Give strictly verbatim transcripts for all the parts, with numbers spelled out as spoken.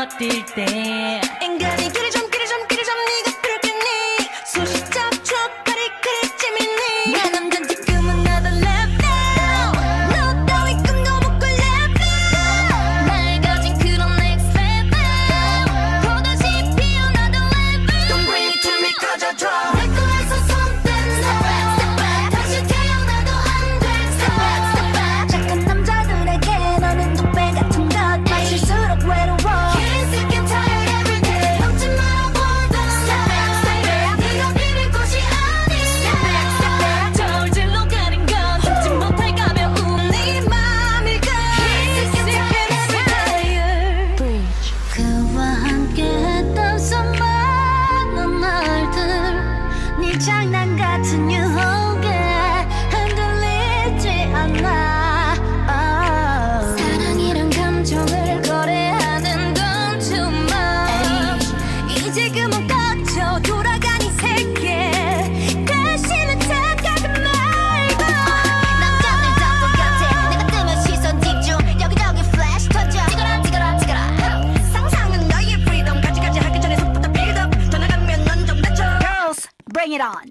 버틸 때 인간이 길이 좀 길이 좀 길이 좀 네가 필요했니 수십 접촉 파리 그리 재밌니 내 남잔 지금은 나도 left now 너 따위 꿈도 못 꿀 left now 날 가진 그런 next level 보다시 피어나던 level Don't bring it to me 꺼져줘 내 거에서 손 떼는 step back step back 다시 태어나도 안돼 step back step back 착한 남자들에게 너는 뚝배 같은 것 마실수록 외로워 Can't sick and tired every day 넘지 말아 보던 step back step back 네가 비빌 곳이 아닌 step back step back 저울질로 가는 건 듣지 못할 가벼운 네 맘일까 Can't sick and tired every day 그와 함께 했던 수많은 날들 네 장난 같은 유혹에 흔들리지 않아 oh. 사랑이란 감정을 거래하는 건 too much 이제 그만 꺼져 돌아가 네 세계 다시는 착하지 말고 남자들 다 똑같아 내가 뜨면 시선 집중 여기저기 플래시 터져 찍어라 찍어라 찍어라 상상은 너의 freedom 가지가지 하기 전에 속부터 build up 더 나가면 넌 좀 다쳐 Girls, bring it on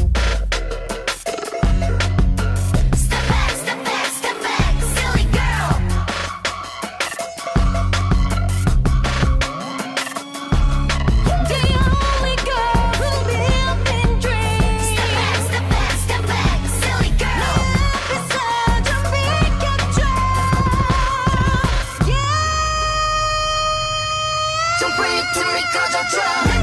Step back, step back, step back, silly girl The only girl who'll be up in dreams Step back, step back, step back, silly girl 내 앞에서 좀 비켜줘 Yeah Don't bring it to me 꺼져줘